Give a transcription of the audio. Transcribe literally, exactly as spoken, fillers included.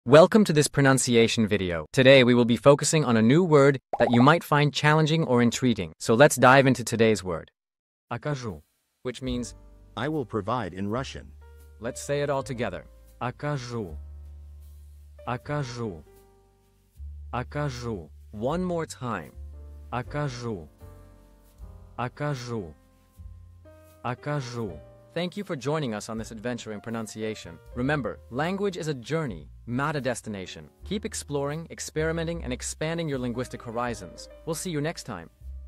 Welcome to this pronunciation video. Today we will be focusing on a new word that you might find challenging or intriguing. So let's dive into today's word. Окажу, which means I will provide in Russian. let's say it all together. Окажу. Окажу. Окажу. One more time. Окажу. Окажу. Окажу. Thank you for joining us on this adventure in pronunciation. Remember, language is a journey, not a destination. Keep exploring, experimenting, and expanding your linguistic horizons. We'll see you next time.